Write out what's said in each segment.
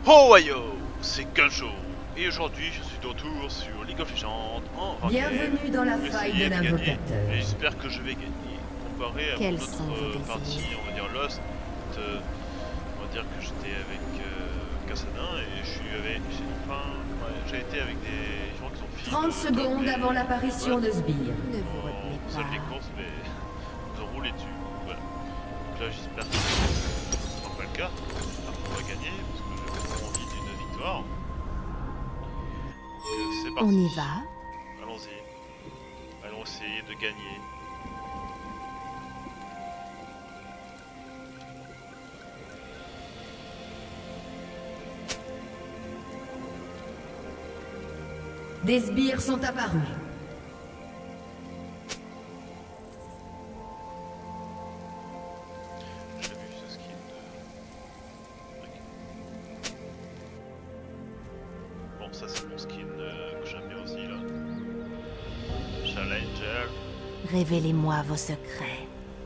Oh wayo, c'est Gunjo et aujourd'hui je suis de retour sur League of Legends en ranked. Bienvenue dans la faille de l'invocateur. Et j'espère que je vais gagner. Comparé à mon autre partie, on va dire Lost, on va dire que j'étais avec Kassadin et j'ai été avec des gens qui sont filles. 30 secondes avant l'apparition de Sbire. Ne vous retenez On faisait pas. les courses mais ils ont roulé dessus. Voilà. Donc là j'espère que ce sera pas le cas. J'espère qu'on va gagner parce que j'ai vraiment envie d'une victoire. Donc c'est parti. On y va. Allons-y. Allons essayer de gagner. Des sbires sont apparus. J'ai vu ce skin de... Bon, ça c'est mon skin que j'aime bien aussi là. Challenger. Révélez-moi vos secrets.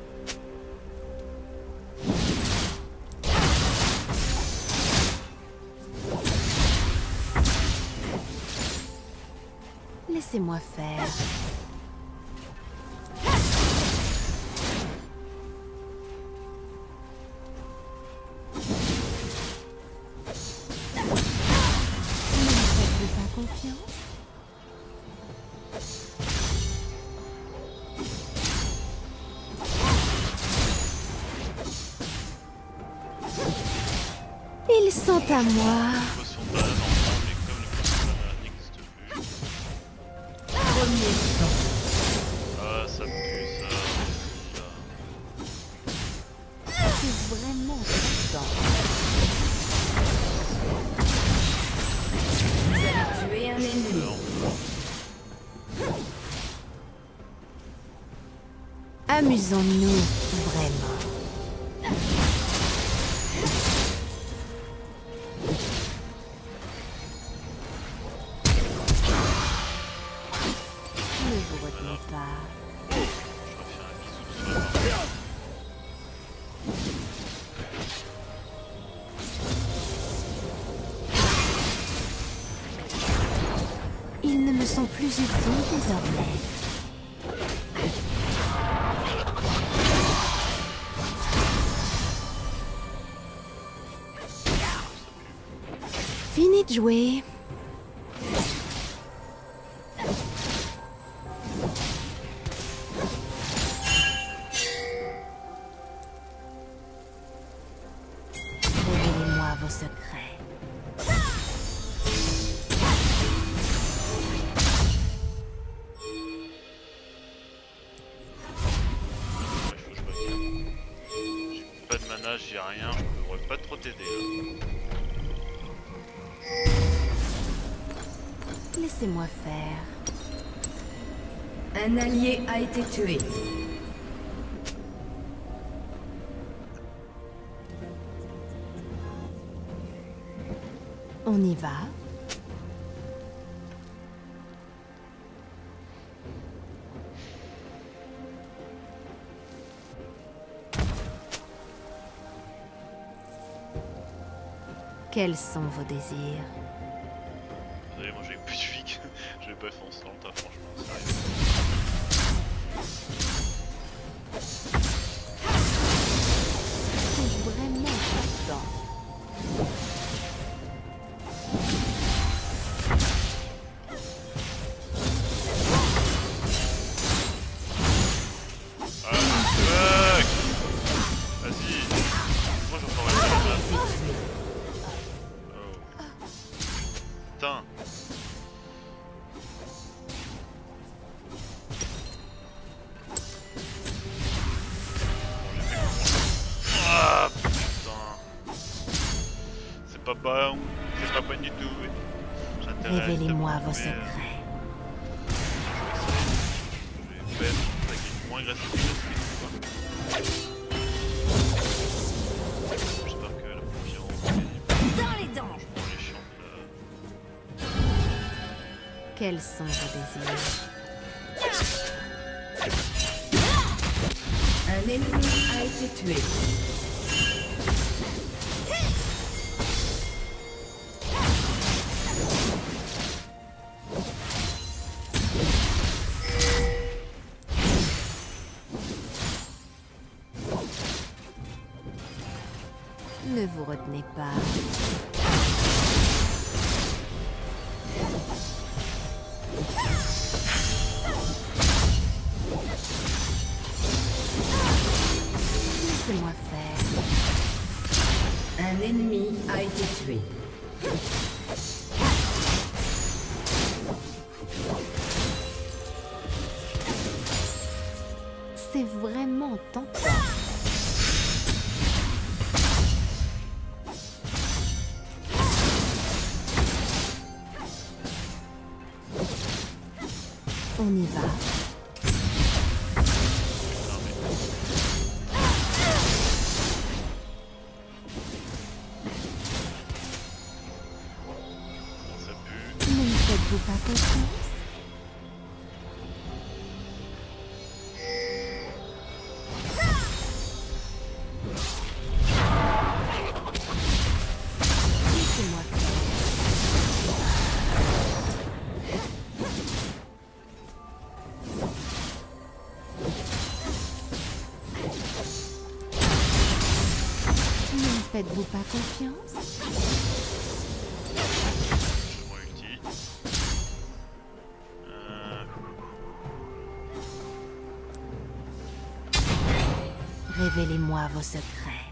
Laissez-moi faire. Ne me faites-vous pas confiance? Ils sont à moi. Potion de banane en mais comme les potions de banane n'existent plus. Premier sang. Ah, ça pue ça. C'est vraiment puissant. Vous avez tué un ennemi. Amusons-nous vraiment. Ne vous retenez pas. Je vais faire un bisou sur la barre. Ils ne me sont plus utiles désormais. Fini de jouer. Révélez-moi vos secrets. Ouais, faut que je me calme. J'ai pas de mana, j'ai rien, je pourrais pas trop t'aider là. Laissez-moi faire. Un allié a été tué. On y va. Quels sont vos désirs? Désolé, moi j'ai plus de vie que... Je vais pas foncer dans le tas franchement, sérieux. C'est vraiment puissant. Ah, fuck. Vas-y. Moi je vais pas rester là. Oh. Putain. Ah putain. C'est pas bon. C'est pas bon du tout. Révélez-moi vos secrets. Je vais faire attaquer moins agressif. J'espère que la confiance Dans les dents. est chiante là. Quels sont vos désirs? Un ennemi a été tué. Ne vous retenez pas. Laissez-moi faire. Un ennemi a été tué. C'est vraiment tentant. On y va. Ne me faites-vous pas confiance? Laissez-moi faire. Ne me faites-vous pas confiance? Mon ulti. Révélez-moi vos secrets.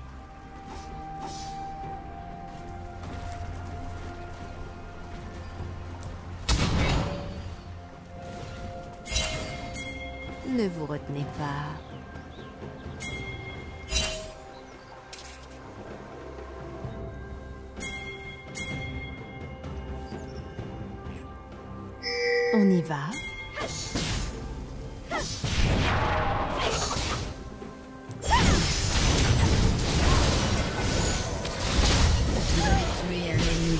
Ne vous retenez pas. On y va. Vous avez tué un ennemi.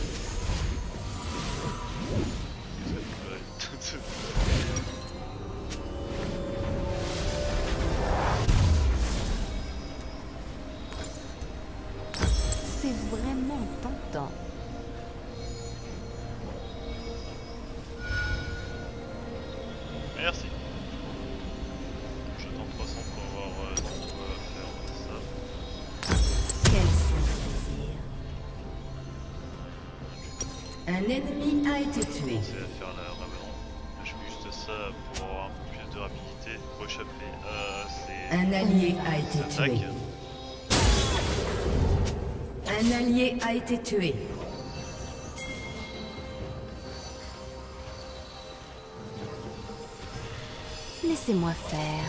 C'est vraiment tentant. Merci. Je tente 300 pour voir ce qu'on peut faire de ça. Quel sans plaisir. Un ennemi a été tué. C'est à faire la ravalon. Je fais juste ça pour avoir un peu plus de rapidité pour échapper. C'est Un allié a été attaque. tué. Un allié a été tué. Laissez-moi faire.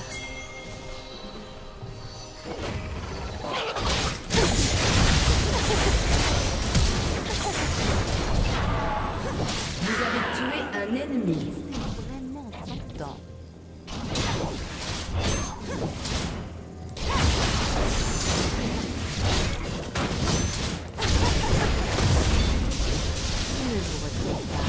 Vous avez tué un ennemi. C'est vraiment tentant. Ne vous retenez pas.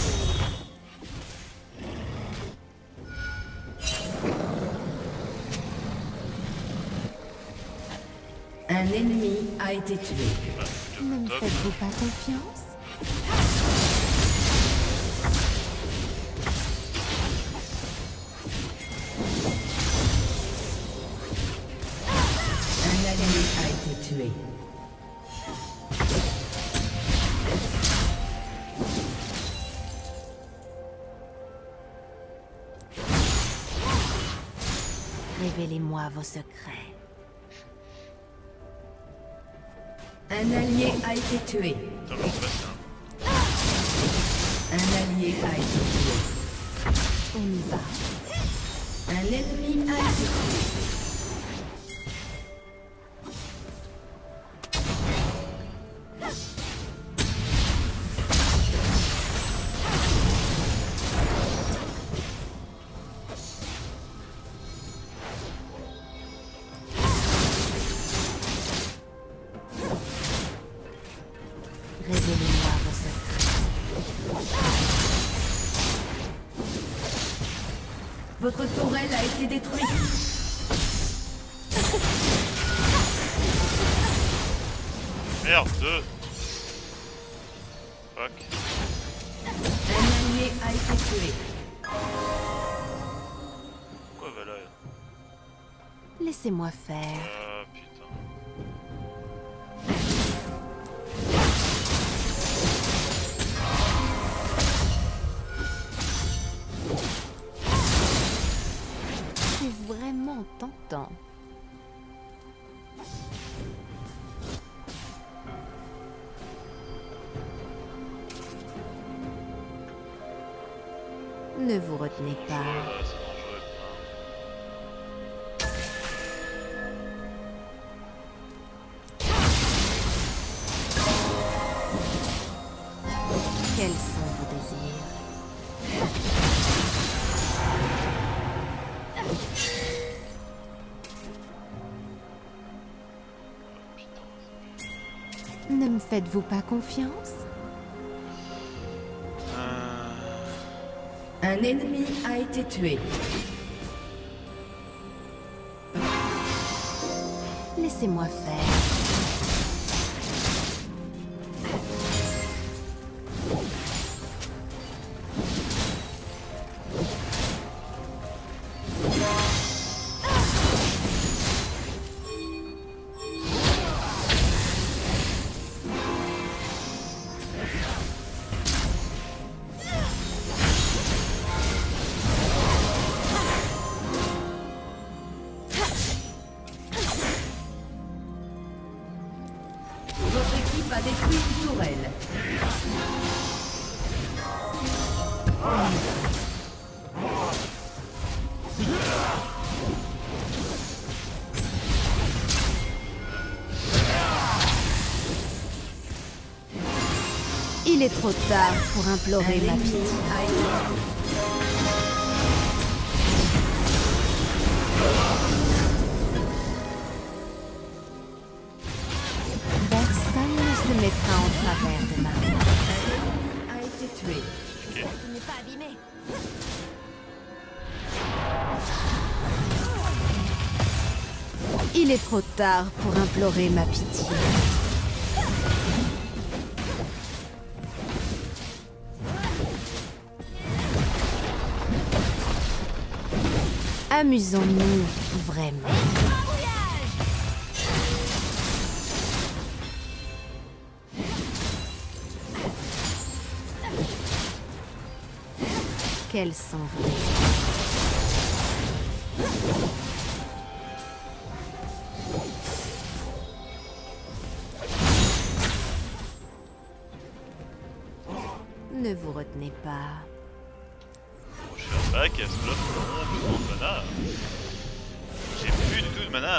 Un ennemi a été tué. Ne me Top. faites-vous pas confiance? Un allié a été tué. Révélez-moi vos secrets. Un allié a été tué. Putain, mais en fait, Un allié a été tué. On y va. Un ennemi a été tué. Révélez-moi vos secrets. Votre tourelle a été détruite. merde, deux. Fuck. Un allié a été tué. Pourquoi va là? Laissez-moi faire. Putain. vraiment tentant. Ne vous retenez pas. C'est dangereux. Quels sont vos désirs? Ne me faites-vous pas confiance? Un ennemi a été tué. Laissez-moi faire. Votre équipe a détruit une tourelle. Il est trop tard pour implorer ma pitié. A été tué. Personne ne se mettra en travers de ma main. A été tué. Tu n'es pas abîmé. Il est trop tard pour implorer ma pitié. Amusons-nous vraiment. Quels sont vos désirs? Ne vous retenez pas. Je fais un bac et à ce bloc, non, de mana. J'ai plus du tout de mana.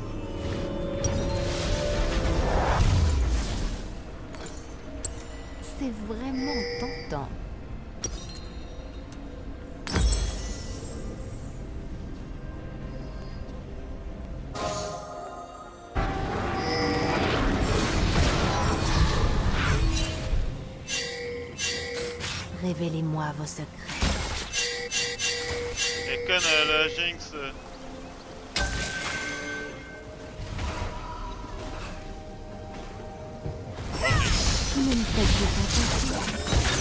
C'est vraiment tentant. Révélez-moi vos secrets. Et conne la Jinx. Ne me faites pas confiance.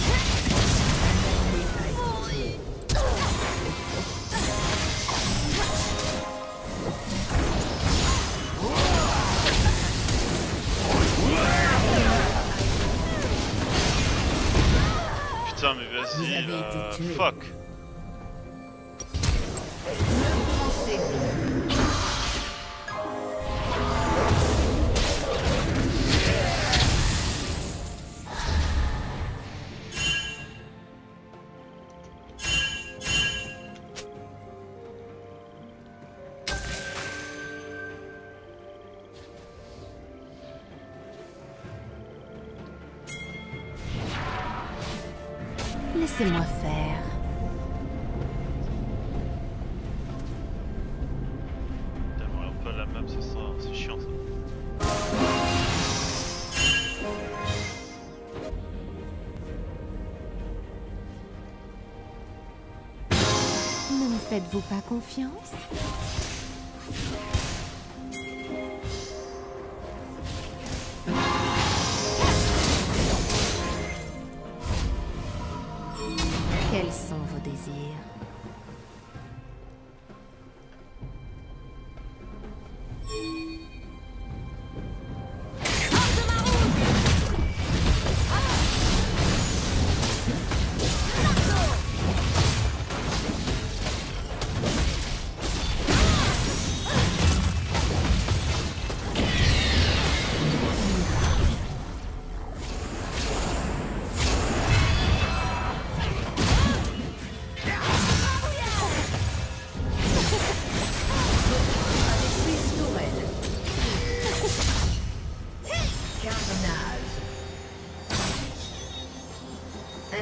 Putain mais Vous vas-y avez été tué. fuck. Laissez-moi faire. Tellement pas la map, c'est ça, c'est chiant ça. Ne me faites-vous pas confiance? Quels sont vos désirs?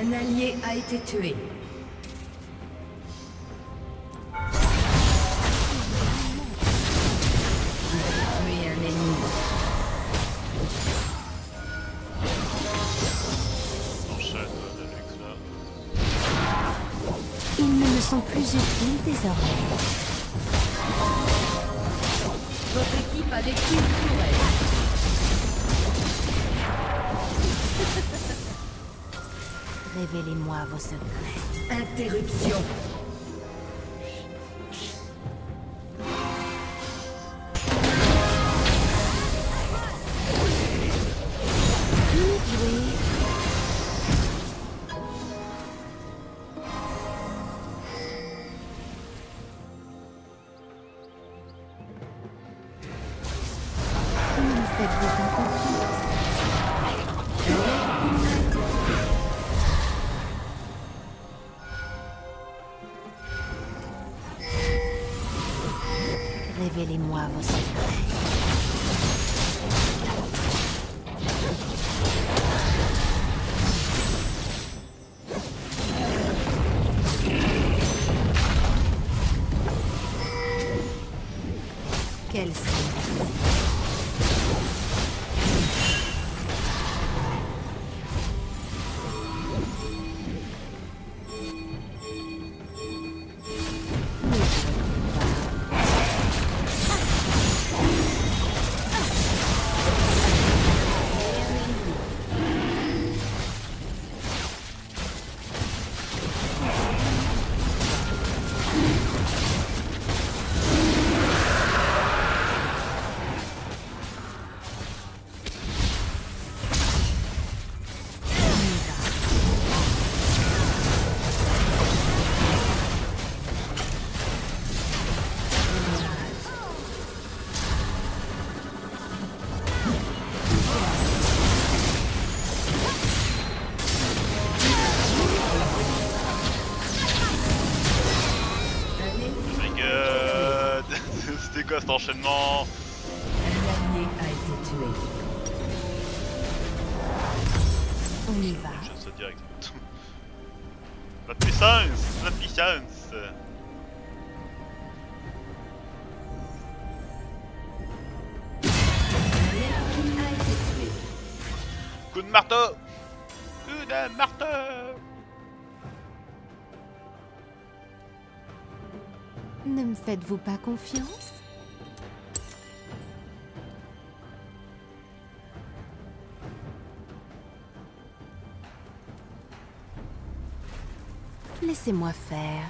Un allié a été tué. Ils ne me sont plus utiles désormais. Votre équipe a détruit une tourelle. Révélez-moi vos secrets. Interruption. Révélez-moi vos secrets. Quel C'était quoi cet enchaînement? Un allié a été tué. on y va. Je saute direct. La puissance! La puissance! L'ennemi a été tué. Coup de marteau! Coup de marteau! Ne me faites-vous pas confiance? Laissez-moi faire.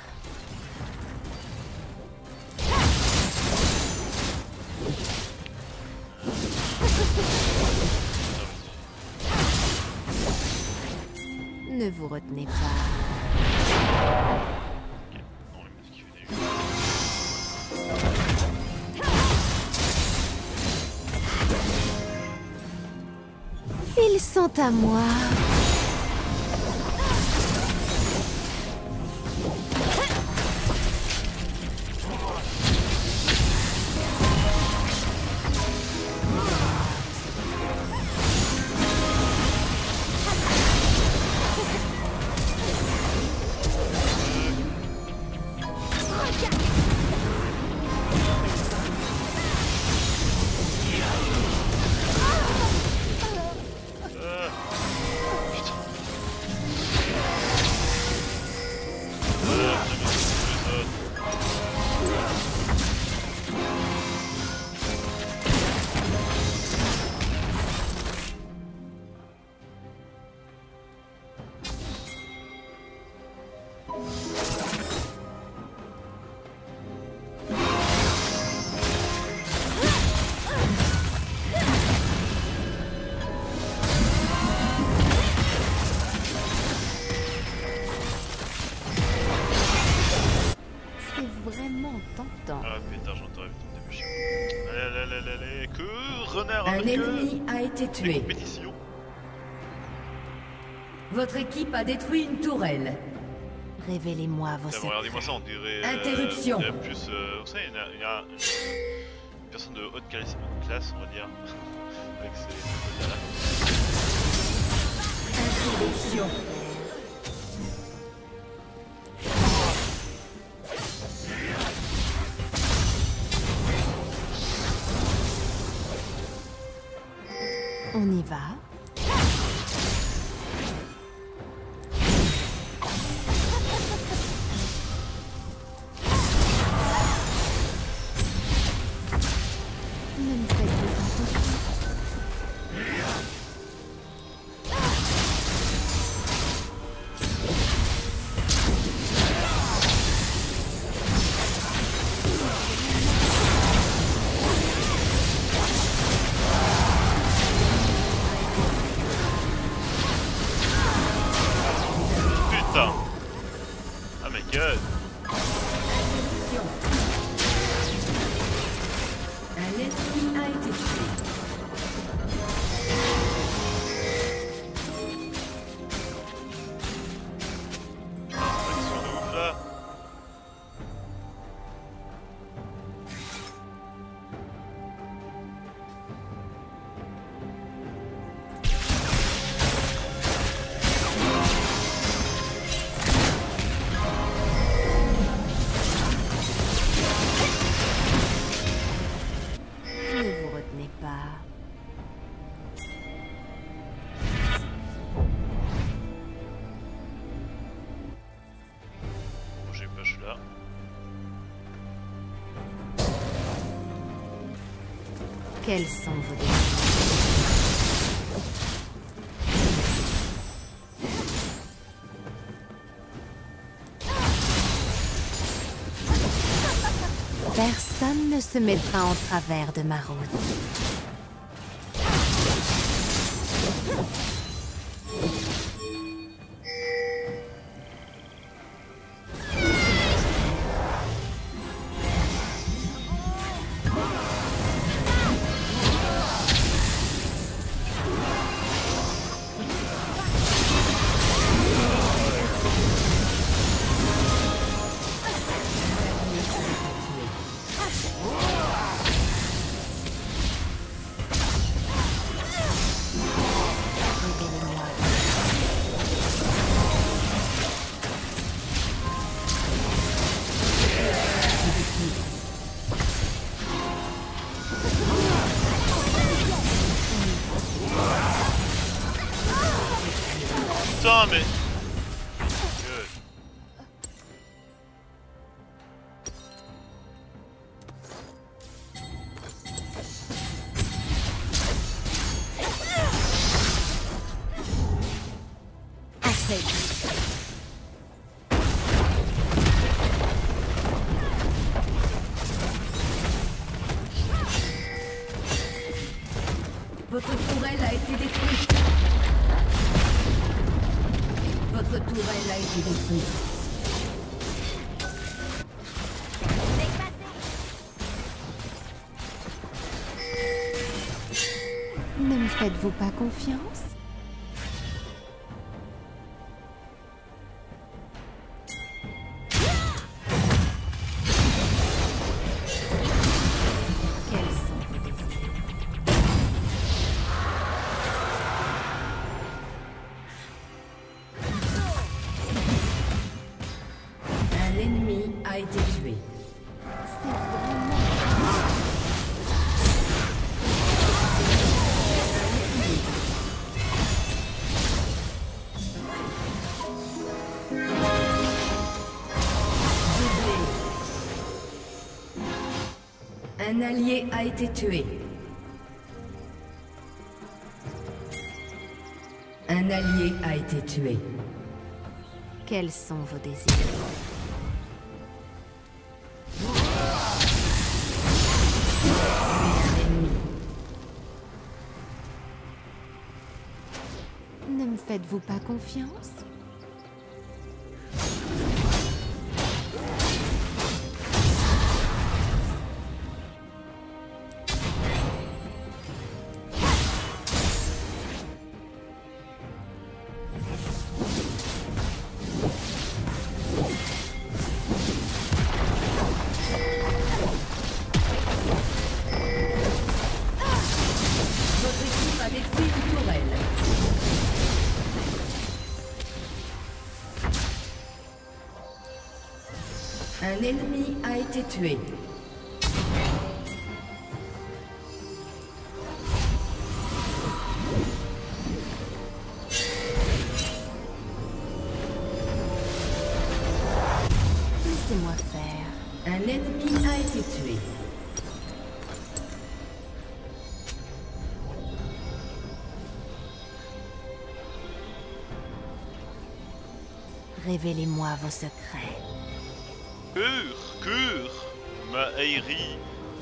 Ne vous retenez pas. Non, il m'a dit qu'il venait juste. Ils sont à moi. Ah putain, j'entends ton début chiant. Allez, que renard Un avec ennemi a été des tué. compétitions. Votre équipe a détruit une tourelle. Révélez-moi vos secrets. Regardez-moi ça, on dirait. Interruption. On dirait plus. Vous savez, il y a une personne de haute classe, on va dire. Avec ses. Interruption. On y va. Ne me faites pas confiance. Ah my god. Un ennemi a été tué. Action de ouf là. Ne vous retenez pas. Bon, j'ai push là. Quels sont vos désirs? Personne ne se mettra en travers de ma route. Putain mais... Good. Assez. Votre tourelle a été détruite. Votre tourelle a été détruite. Ne me faites-vous pas confiance? Quels sont vos désirs? Un ennemi a été tué. C'est vraiment... Un allié a été tué. Un allié a été tué. Quels sont vos désirs? Un ennemi. Ne me faites-vous pas confiance? Votre équipe a détruit une tourelle. Un ennemi a été tué. Révélez-moi vos secrets. Cur, Maeri,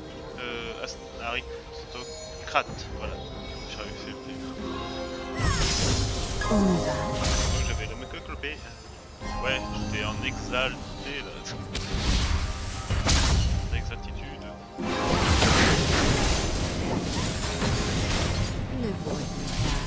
aristocrate, voilà, j'arrive à le dire. On y va. Donc j'avais le mec clopé. Ouais, j'étais en exalté là. En exaltitude. Ne vous retenez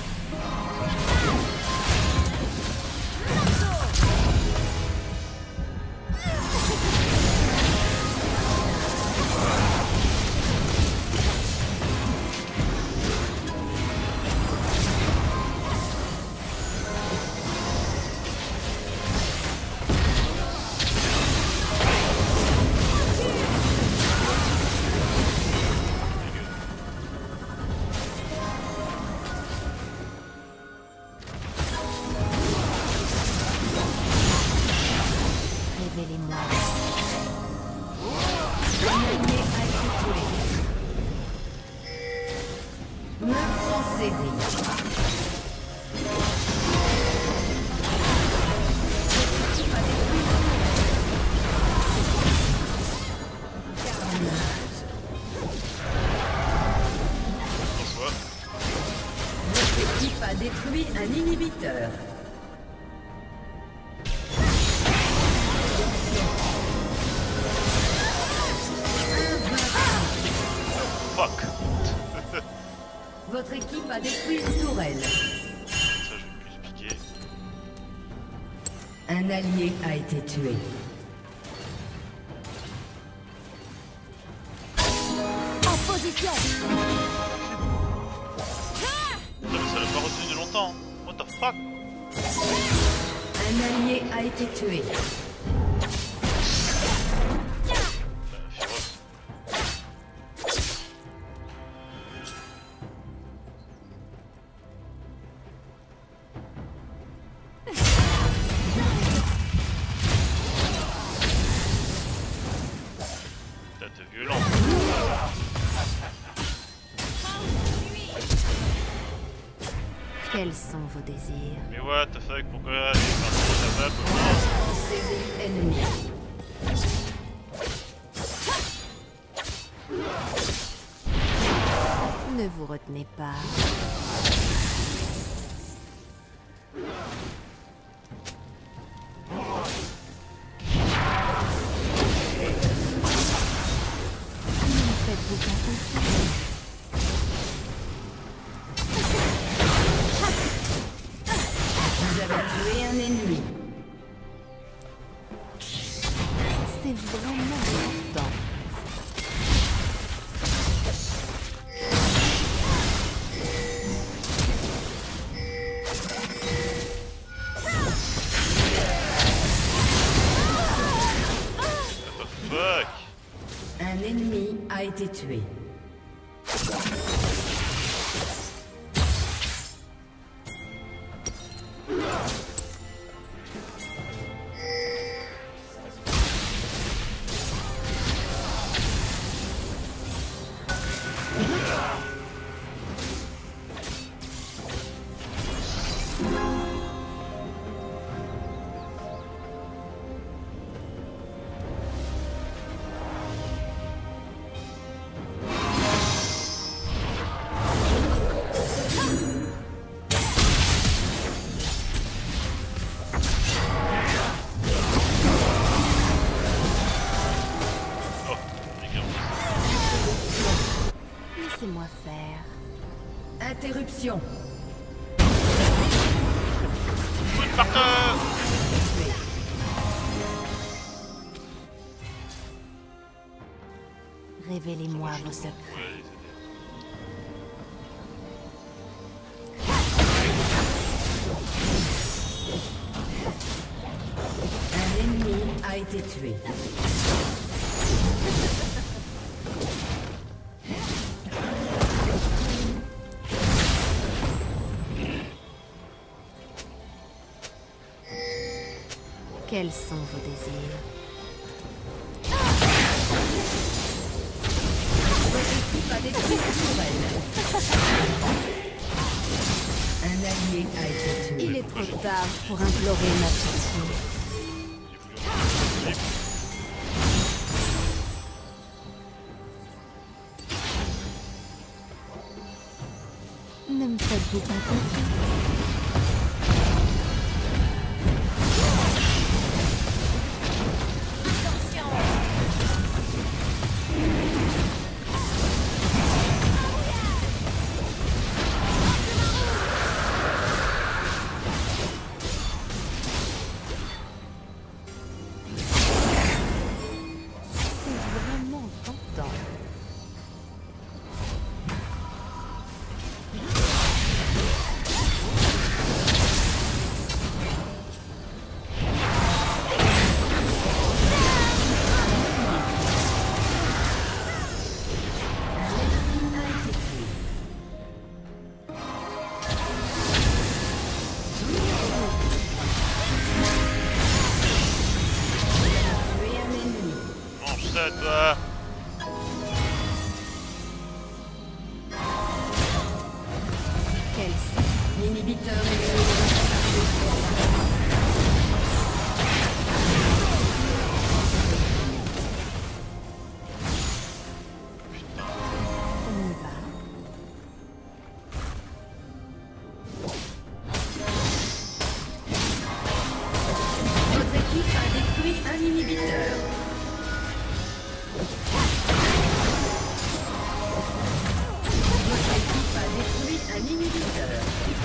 révélez-moi. Me transcéder. Bonsoir. Votre équipe a détruit un inhibiteur. Fuck. Votre équipe a détruit une tourelle. Ça je vais plus piquer. Un allié a été tué. En position. Putain mais ça l'a pas retenu longtemps. What the fuck. Un allié a été tué. Féroce. Putain t'es violent. Quels sont vos désirs? Mais what the fuck, pourquoi t'es parti de la map? Série ennemie. Ne vous retenez pas. Ne faites-vous pas confiance? Vous avez tué un ennemi. C'est vraiment important. What the fuck? Un ennemi a été tué. Oh, les gars. Laissez-moi faire. Interruption. Coup de parteur! Révélez-moi vos secrets. Ouais, Un ennemi a été tué. Quels sont vos désirs? Votre équipe a détruit une tourelle. Un allié a été tué. Il est trop tard pour implorer ma pitié. Ne me faites-vous pas confiance? Toi. Quel inhibiteur Votre équipe a détruit un inhibiteur. Un inhibiteur.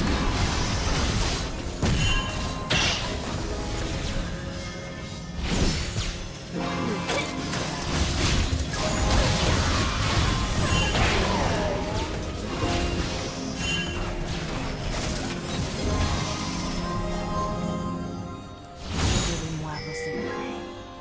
Révélez-moi vos secrets.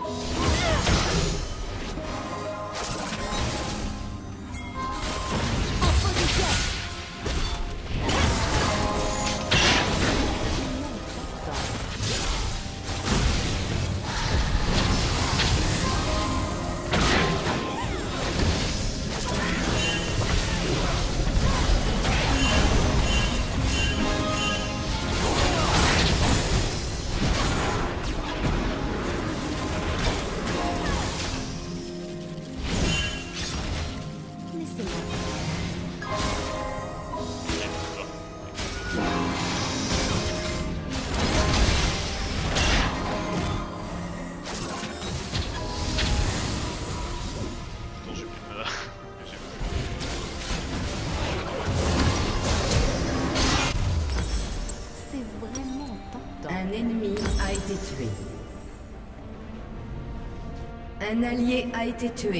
Un ennemi a été tué. Un allié a été tué.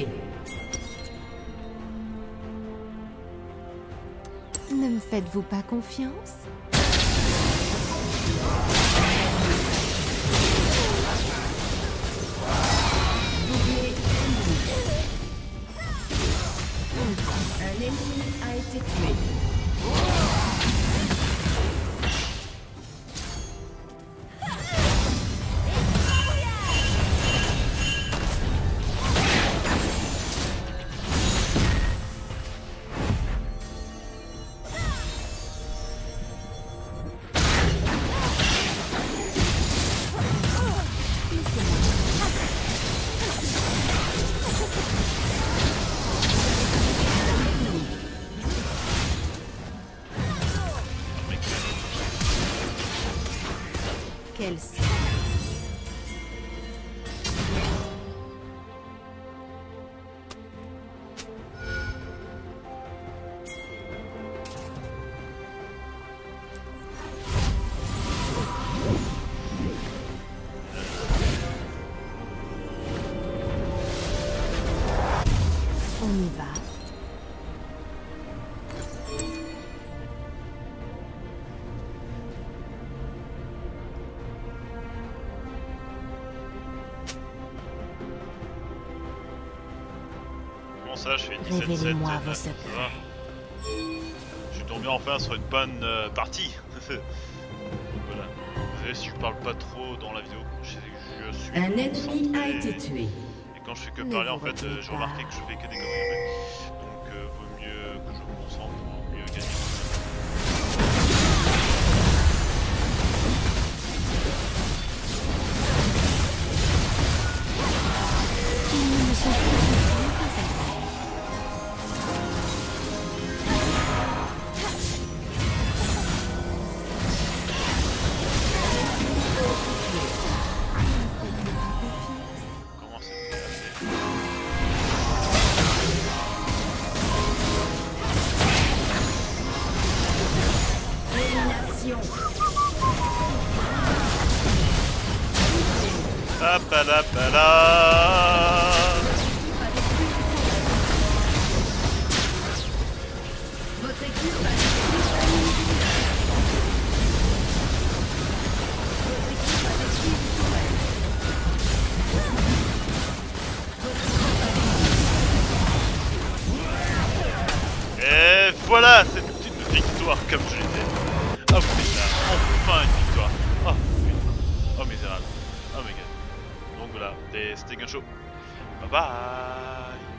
Ne me faites-vous pas confiance? Un ennemi a été tué. Quel on y va. Comment ça, je fais 17-7. Révélez-moi vos Ça secrets. va. Je suis tombé enfin sur une bonne partie. Voilà. Désolé si je parle pas trop dans la vidéo. Je suis Un ennemi a concentré. été tué. Et quand je fais que Ne parler, vous en fait, retenez j'ai pas. remarqué que je fais que des conneries après. Donc, vaut mieux que je me concentre pour mieux gagner. Ils ne me sont plus utiles que ça. Votre équipe a détruit un univers. Votre équipe a détruit une tourelle. Votre équipe a détruit. Et voilà, c'est une victoire comme je l'étais. Oh putain, enfin une victoire. Oh putain, oh misérable, oh my god. Donc voilà, c'était Gunshow. Bye bye.